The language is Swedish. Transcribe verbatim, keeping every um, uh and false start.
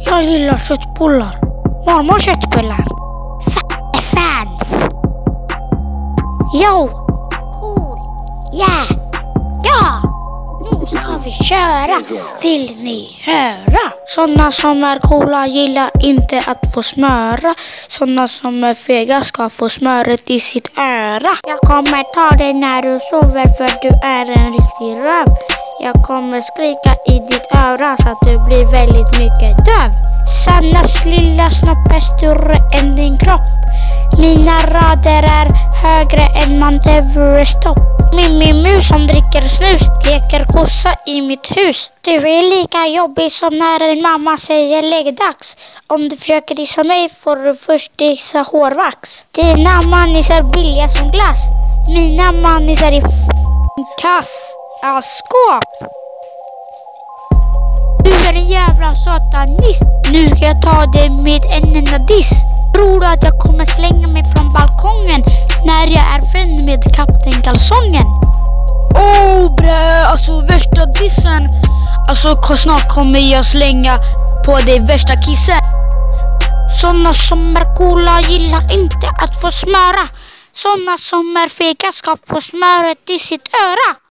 Jag gillar köttbullar. Mormor köttbullar. F- fans. Jo. Cool. Yeah. Ja. Nu ska vi köra. Vill ni höra? Såna som är coola gillar inte att få smöra. Såna som är fega ska få smöret i sitt öra. Jag kommer ta dig när du sover för du är en riktig röv. Jag kommer skrika i ditt öra så att du blir väldigt mycket döv. Sannas lilla snopp är större än din kropp. Mina rader är högre än Mount Everest topp. Mimmi mus som dricker snus leker kossa i mitt hus. Du är lika jobbig som när en mamma säger läggdags. Om du försöker dissa mig får du först dissa hårvax. Dina manis är billiga som glass. Mina manis är i f***ing kass. Ja, skåp. Du är en jävla satanist. Nu ska jag ta dig med en enda diss. Tror du att jag kommer slänga mig från balkongen när jag är vän med Kapten Kalsongen? Åh oh, bre, alltså värsta dissen. Alltså snart kommer jag slänga på dig värsta kissen. Såna som är coola gillar inte att få smöra. Såna som är fega ska få smöret i sitt öra.